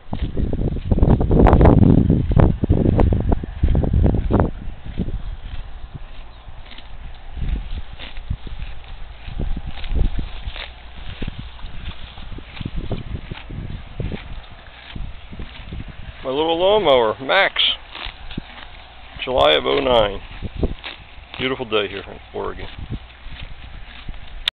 My little lawnmower, Max. July of '09. Beautiful day here in Oregon.